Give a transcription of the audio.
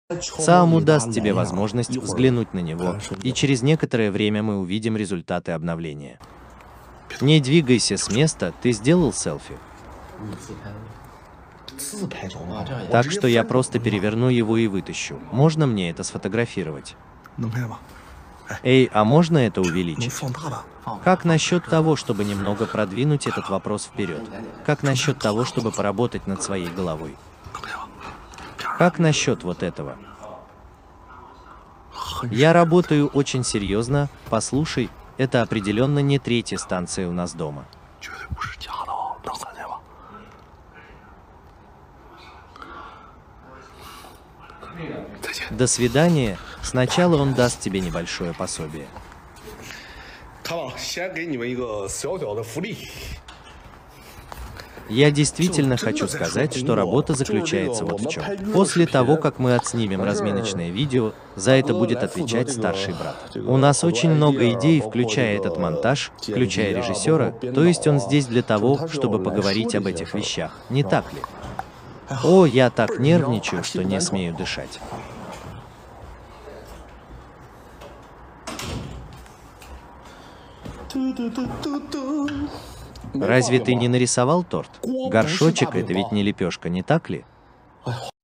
Сааму даст тебе возможность взглянуть на него, и через некоторое время мы увидим результаты обновления. Не двигайся с места, ты сделал селфи. Так что я просто переверну его и вытащу. Можно мне это сфотографировать? Эй, а можно это увеличить? Как насчет того, чтобы немного продвинуть этот вопрос вперед? Как насчет того, чтобы поработать над своей головой? Как насчет вот этого? Я работаю очень серьезно, послушай, это определенно не третья станция у нас дома. До свидания. Сначала он даст тебе небольшое пособие. Я действительно хочу сказать, что работа заключается вот в чем. После того, как мы отснимем разминочное видео, за это будет отвечать старший брат. У нас очень много идей, включая этот монтаж, включая режиссера, то есть он здесь для того, чтобы поговорить об этих вещах, не так ли? О, я так нервничаю, что не смею дышать. Разве ты не нарисовал торт? Горшочек — это ведь не лепешка, не так ли?